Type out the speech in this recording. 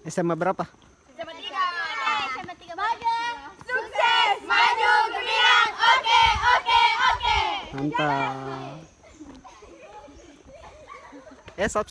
SMA berapa? SMA 3. SMA 3 bagus. Sukses, maju, gemilang. Oke, oke, oke. Mantap. Ya,